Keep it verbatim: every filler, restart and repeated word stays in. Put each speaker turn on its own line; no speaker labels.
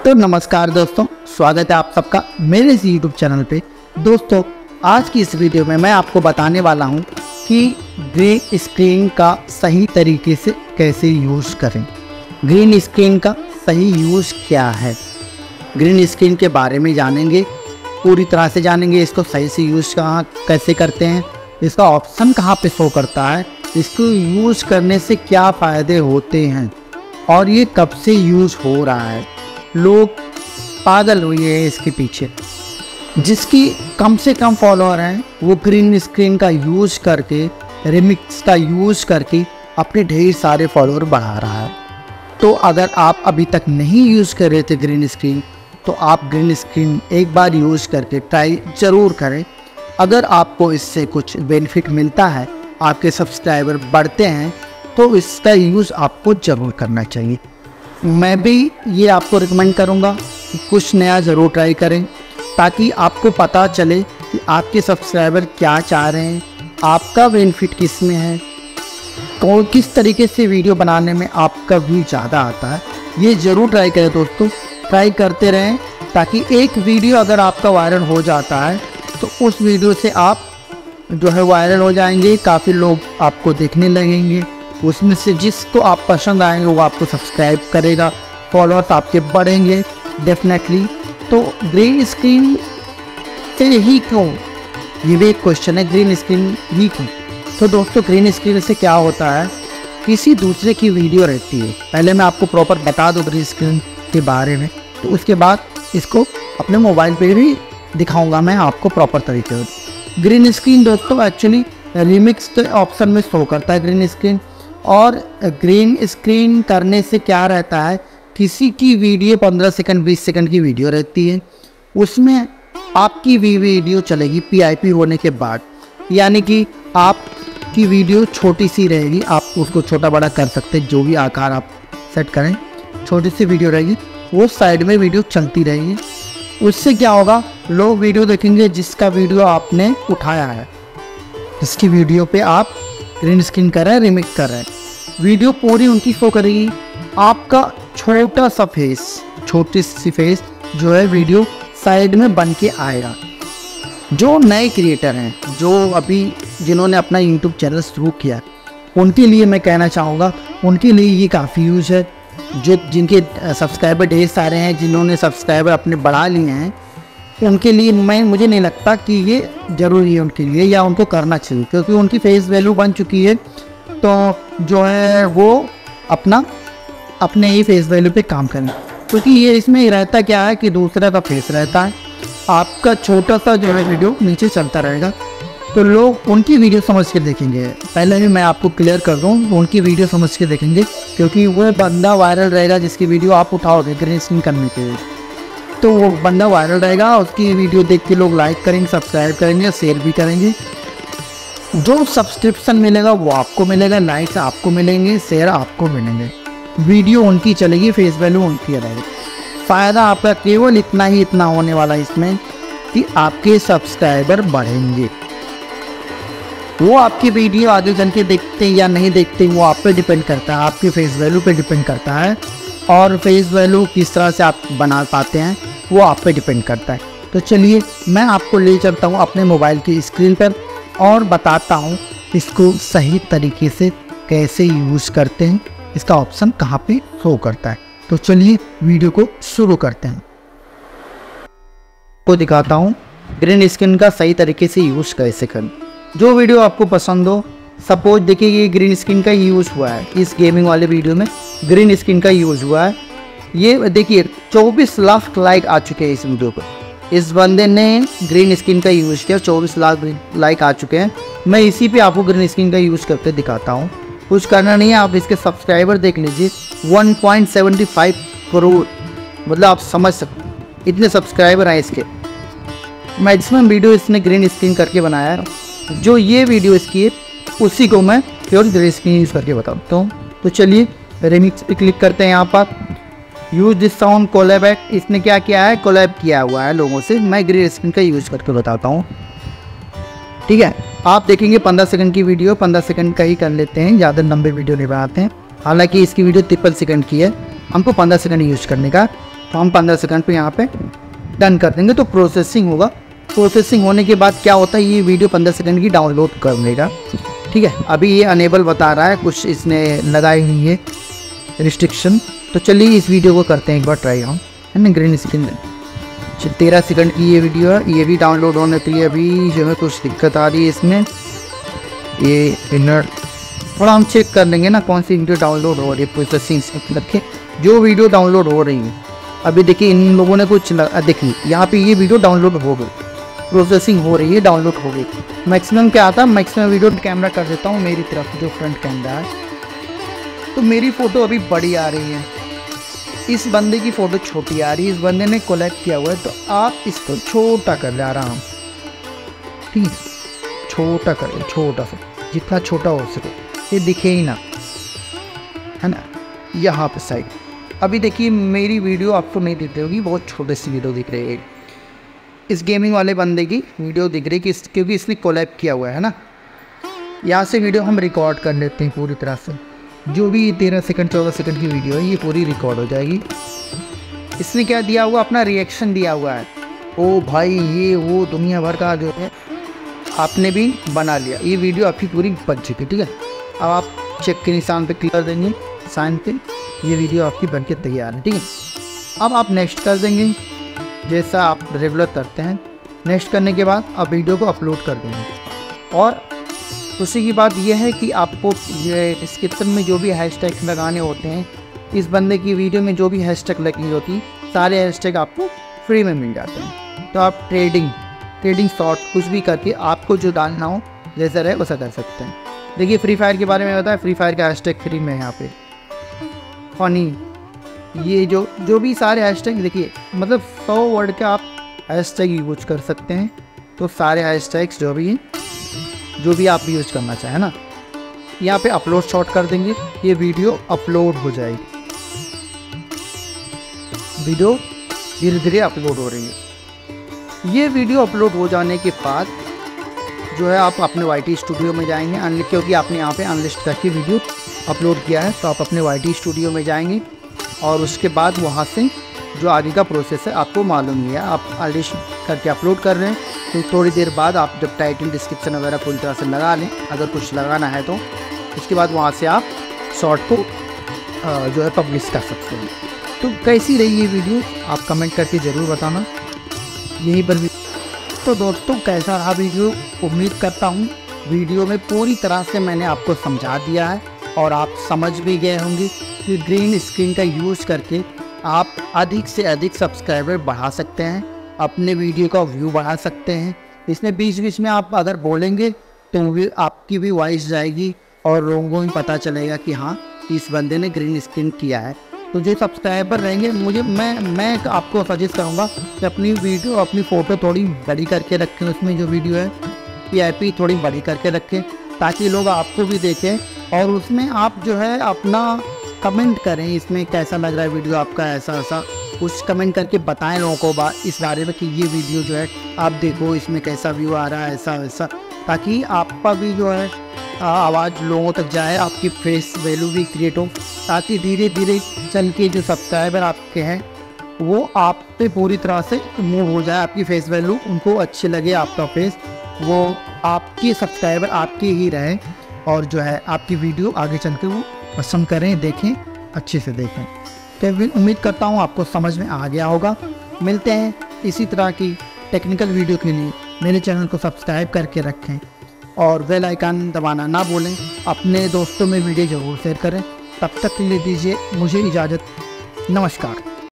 तो नमस्कार दोस्तों, स्वागत है आप सबका मेरे इस यूट्यूब चैनल पे। दोस्तों आज की इस वीडियो में मैं आपको बताने वाला हूँ कि ग्रीन स्क्रीन का सही तरीके से कैसे यूज़ करें। ग्रीन स्क्रीन का सही यूज़ क्या है, ग्रीन स्क्रीन के बारे में जानेंगे, पूरी तरह से जानेंगे। इसको सही से यूज़ कहाँ कैसे करते हैं, इसका ऑप्शन कहाँ पे शो करता है, इसको यूज़ करने से क्या फ़ायदे होते हैं और ये कब से यूज़ हो रहा है। लोग पागल हुए हैं इसके पीछे। जिसकी कम से कम फॉलोअर हैं वो ग्रीन स्क्रीन का यूज़ करके, रिमिक्स का यूज़ करके अपने ढेर सारे फॉलोअर बढ़ा रहा है। तो अगर आप अभी तक नहीं यूज़ कर रहे थे ग्रीन स्क्रीन, तो आप ग्रीन स्क्रीन एक बार यूज़ करके ट्राई ज़रूर करें। अगर आपको इससे कुछ बेनिफिट मिलता है, आपके सब्सक्राइबर बढ़ते हैं, तो इसका यूज़ आपको ज़रूर करना चाहिए। मैं भी ये आपको रिकमेंड करूँगा कि कुछ नया ज़रूर ट्राई करें, ताकि आपको पता चले कि आपके सब्सक्राइबर क्या चाह रहे हैं, आपका बेनिफिट किस में है, कौन किस तरीके से वीडियो बनाने में आपका व्यू ज़्यादा आता है। ये ज़रूर ट्राई करें दोस्तों, ट्राई करते रहें, ताकि एक वीडियो अगर आपका वायरल हो जाता है तो उस वीडियो से आप जो है वायरल हो जाएंगे, काफ़ी लोग आपको देखने लगेंगे, उसमें से जिसको आप पसंद आएंगे वो आपको सब्सक्राइब करेगा, फॉलोअर्स आपके बढ़ेंगे डेफिनेटली। तो ग्रीन स्क्रीन से ही क्यों, ये भी एक क्वेश्चन है, ग्रीन स्क्रीन ही क्यों। तो दोस्तों ग्रीन स्क्रीन से क्या होता है, किसी दूसरे की वीडियो रहती है, पहले मैं आपको प्रॉपर बता दूँ ग्रीन स्क्रीन के बारे में, तो उसके बाद इसको अपने मोबाइल पे भी दिखाऊंगा मैं आपको प्रॉपर तरीके से। ग्रीन स्क्रीन दोस्तों एक्चुअली रिमिक्स ऑप्शन में शो करता है ग्रीन स्क्रीन। और ग्रीन स्क्रीन करने से क्या रहता है, किसी की वीडियो पंद्रह सेकंड बीस सेकंड की वीडियो रहती है, उसमें आपकी भी वीडियो चलेगी पीआईपी होने के बाद, यानी कि आपकी वीडियो छोटी सी रहेगी, आप उसको छोटा बड़ा कर सकते हैं, जो भी आकार आप सेट करें, छोटी सी वीडियो रहेगी, वो साइड में वीडियो चलती रहेगी। उससे क्या होगा, लोग वीडियो देखेंगे जिसका वीडियो आपने उठाया है, जिसकी वीडियो पे आप ग्रीन स्क्रीन कर रहे हैं, रिमिक्स कर रहे हैं, वीडियो पूरी उनकी शो करेगी। आपका छोटा सा फेस, छोटी सी फेस जो है वीडियो साइड में बन के आएगा। जो नए क्रिएटर हैं, जो अभी जिन्होंने अपना यूट्यूब चैनल शुरू किया, उनके लिए मैं कहना चाहूँगा, उनके लिए ये काफ़ी यूज़ है। जो जिनके सब्सक्राइबर ढेर सारे हैं, जिन्होंने सब्सक्राइबर अपने बढ़ा लिए हैं, उनके लिए मैं मुझे नहीं लगता कि ये ज़रूरी है उनके लिए, या उनको करना चाहिए, क्योंकि उनकी फेस वैल्यू बन चुकी है। तो जो है वो अपना अपने ही फेस वैल्यू पे काम करें, क्योंकि ये इसमें रहता क्या है कि दूसरा का फेस रहता है, आपका छोटा सा जो है वीडियो नीचे चलता रहेगा, तो लोग उनकी वीडियो समझ के देखेंगे। पहले भी मैं आपको क्लियर कर दूँ, उनकी वीडियो समझ के देखेंगे, क्योंकि वो बंदा वायरल रहेगा जिसकी वीडियो आप उठाओगे ग्रीन स्क्रीन करने के लिए, तो वो बंदा वायरल रहेगा, उसकी वीडियो देख के लोग लाइक करेंगे, सब्सक्राइब करेंगे, शेयर भी करेंगे। जो सब्सक्रिप्शन मिलेगा वो आपको मिलेगा, लाइक्स आपको मिलेंगे, शेयर आपको मिलेंगे, वीडियो उनकी चलेगी, फेस वैल्यू उनकी रहेगी। फ़ायदा आपका केवल इतना ही इतना होने वाला है इसमें कि आपके सब्सक्राइबर बढ़ेंगे। वो आपकी वीडियो आगे चल के देखते या नहीं देखते वो आप पे डिपेंड करता है, आपके फेस वैल्यू पे डिपेंड करता है, और फेस वैल्यू किस तरह से आप बना पाते हैं वो आप पे डिपेंड करता है। तो चलिए मैं आपको ले चलता हूँ अपने मोबाइल की स्क्रीन पर और बताता हूँ इसको सही तरीके से कैसे यूज़ करते हैं, इसका ऑप्शन कहाँ पे शो करता है। तो चलिए वीडियो को शुरू करते हैं। को दिखाता हूँ ग्रीन स्क्रीन का सही तरीके से यूज़ कैसे करें। जो वीडियो आपको पसंद हो, सपोज देखिए ये ग्रीन स्क्रीन का यूज़ हुआ है, इस गेमिंग वाले वीडियो में ग्रीन स्क्रीन का यूज़ हुआ है। ये देखिए चौबीस लाख लाइक आ चुके हैं इस वीडियो पर, इस बंदे ने ग्रीन स्क्रीन का यूज़ किया, चौबीस लाख लाइक आ चुके हैं। मैं इसी पे आपको ग्रीन स्क्रीन का यूज़ करके दिखाता हूँ, कुछ करना नहीं है, आप इसके सब्सक्राइबर देख लीजिए, one point seven five crore, मतलब आप समझ सकते इतने सब्सक्राइबर हैं इसके। मैक्सिमम वीडियो इसने ग्रीन स्क्रीन करके बनाया है। जो ये वीडियो इसकी है उसी को मैं प्योर ग्रीन स्क्रीन यूज़ करके बताता हूँ। तो चलिए रिमिक्स पे क्लिक करते हैं, यहाँ पर use this sound collab act, इसने क्या किया है, कोलैब किया हुआ है लोगों से। मैं ग्रीन स्क्रीन का यूज़ करके बताता हूँ, ठीक है। आप देखेंगे पंद्रह सेकंड की वीडियो, पंद्रह सेकंड का ही कर लेते हैं, ज़्यादा लंबे वीडियो नहीं बनाते हैं। हालांकि इसकी वीडियो तिरपन सेकंड की है, हमको पंद्रह सेकंड यूज़ करने का। तो हम पंद्रह सेकंड पे यहाँ पे डन कर देंगे। तो प्रोसेसिंग होगा, प्रोसेसिंग होने के बाद क्या होता है, ये वीडियो पंद्रह सेकंड की डाउनलोड कर लेगा। ठीक है, अभी ये अनेबल बता रहा है, कुछ इसने लगाई हुई है रिस्ट्रिक्शन। तो चलिए इस वीडियो को करते हैं एक बार ट्राई हम, है ना। ग्रीन स्क्रीन तेरह सेकंड की ये वीडियो है, ये भी डाउनलोड होने के लिए अभी जो है कुछ दिक्कत आ रही है इसमें। ये मिनट थोड़ा हम चेक कर लेंगे ना कौन सी वीडियो डाउनलोड हो रही है। प्रोसेसिंग से रखे जो वीडियो डाउनलोड हो रही है, अभी देखिए इन लोगों ने कुछ देखिए यहाँ पे ये वीडियो डाउनलोड हो गई, प्रोसेसिंग हो रही है, डाउनलोड हो गई। मैक्सिमम क्या आता है, मैक्सिमम वीडियो कैमरा कर देता हूँ मेरी तरफ जो फ्रंट कैमरा है, तो मेरी फ़ोटो अभी बड़ी आ रही है, इस बंदे की फ़ोटो छोटी आ रही है। इस बंदे ने कोलैब किया हुआ है, तो आप इसको छोटा कर ले आराम, ठीक है, छोटा कर, छोटा सा जितना छोटा हो सके, ये दिखे ही ना, है ना। यहाँ पे साइड अभी देखिए मेरी वीडियो आपको नहीं दिख रही होगी, बहुत छोटी सी वीडियो दिख रही है। इस गेमिंग वाले बंदे की वीडियो दिख रही है कि इस, क्योंकि इसने कोलैब किया हुआ है ना। यहाँ से वीडियो हम रिकॉर्ड कर लेते हैं पूरी तरह से, जो भी तेरह सेकंड चौदह सेकंड की वीडियो है ये पूरी रिकॉर्ड हो जाएगी। इसने क्या दिया हुआ, अपना रिएक्शन दिया हुआ है। ओ भाई ये वो दुनिया भर का जो है आपने भी बना लिया, ये वीडियो आपकी पूरी बन चुकी, ठीक है। अब आप चेक के निशान पे क्लिक कर देंगे, साइन पे, ये वीडियो आपकी बन के तैयार है, ठीक है। अब आप नेक्स्ट कर देंगे जैसा आप रेगुलर करते हैं। नेक्स्ट करने के बाद आप वीडियो को अपलोड कर देंगे। और उसी की बात यह है कि आपको ये डिस्क्रिप्शन में जो भी हैशटैग लगाने होते हैं, इस बंदे की वीडियो में जो भी हैशटैग लगी होती, सारे हैशटैग आपको फ्री में मिल जाते हैं। तो आप ट्रेडिंग ट्रेडिंग शॉर्ट कुछ भी करके आपको जो डालना हो जैसा रहे वैसा कर सकते हैं। देखिए फ्री फायर के बारे में बताया, फ्री फायर का हैशटैग फ्री में है यहाँ पे। फनी ये जो जो भी सारे हैशटैग देखिए, मतलब सौ वर्ड का आप हैशटैग यूज कर सकते हैं। तो सारे हैशटैग्स जो भी हैं, जो भी आप यूज करना चाहें ना, यहाँ पे अपलोड शॉट कर देंगे, ये वीडियो अपलोड हो जाएगी। वीडियो धीरे धीरे अपलोड हो रही है। ये वीडियो अपलोड हो जाने के बाद जो है आप अपने वाई टी स्टूडियो में जाएंगे, अनलिस्ट, क्योंकि आपने यहाँ पे अनलिस्ट करके वीडियो अपलोड किया है, तो आप अपने वाई टी स्टूडियो में जाएंगे और उसके बाद वहाँ से जो आगे का प्रोसेस है आपको मालूम ही है। आप अनलिस्ट करके अपलोड कर रहे हैं, तो थोड़ी देर बाद आप जब टाइटल डिस्क्रिप्शन वगैरह पूरी तरह से लगा लें, अगर कुछ लगाना है तो उसके बाद वहाँ से आप शॉर्ट को जो है पब्लिश कर सकते हैं। तो कैसी रही ये वीडियो आप कमेंट करके ज़रूर बताना यहीं पर भी। तो दोस्तों कैसा रहा वीडियो, उम्मीद करता हूँ वीडियो में पूरी तरह से मैंने आपको समझा दिया है और आप समझ भी गए होंगे कि ग्रीन स्क्रीन का यूज़ करके आप अधिक से अधिक सब्सक्राइबर बढ़ा सकते हैं, अपने वीडियो का व्यू बढ़ा सकते हैं। इसमें बीच बीच में आप अगर बोलेंगे तो भी आपकी भी वॉइस जाएगी और लोगों को भी पता चलेगा कि हाँ इस बंदे ने ग्रीन स्क्रीन किया है। तो जो सब्सक्राइबर रहेंगे, मुझे मैं मैं आपको सजेस्ट करूँगा कि अपनी वीडियो अपनी फ़ोटो थोड़ी बड़ी करके रखें, उसमें जो वीडियो है पी आई पी थोड़ी बड़ी करके रखें, ताकि लोग आपको भी देखें और उसमें आप जो है अपना कमेंट करें, इसमें कैसा लग रहा है वीडियो आपका, ऐसा ऐसा कुछ कमेंट करके बताएं लोगों को बा, इस बारे में कि ये वीडियो जो है आप देखो इसमें कैसा व्यू आ रहा है, ऐसा वैसा, ताकि आपका भी जो है आवाज़ लोगों तक जाए, आपकी फेस वैल्यू भी क्रिएट हो, ताकि धीरे धीरे चल के जो सब्सक्राइबर आपके हैं वो आप पे पूरी तरह से मूव हो जाए, आपकी फेस वैल्यू उनको अच्छी लगे, आपका फेस वो आपकी सब्सक्राइबर आपके ही रहे और जो है आपकी वीडियो आगे चल के वो पसंद करें, देखें, अच्छे से देखें। तो उम्मीद करता हूँ आपको समझ में आ गया होगा। मिलते हैं इसी तरह की टेक्निकल वीडियो के लिए, मेरे चैनल को सब्सक्राइब करके रखें और बेल आइकन दबाना ना भूलें। अपने दोस्तों में वीडियो ज़रूर शेयर करें। तब तक के लिए दीजिए मुझे इजाज़त, नमस्कार।